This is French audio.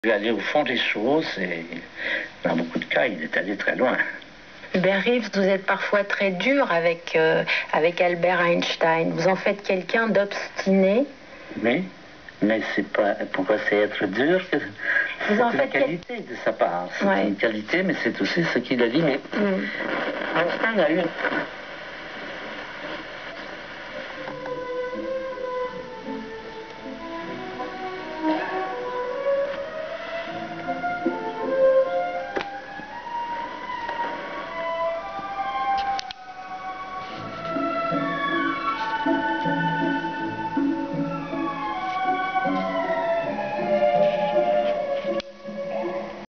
Il est allé au fond des choses et dans beaucoup de cas, il est allé très loin. Hubert Reeves, vous êtes parfois très dur avec Albert Einstein. Vous en faites quelqu'un d'obstiné. Oui, mais c'est pas. Pourquoi c'est être dur que vous en c'est faites une qualité de sa part. C'est ouais. une qualité, mais c'est aussi ce qu'il a dit. Mais Einstein a eu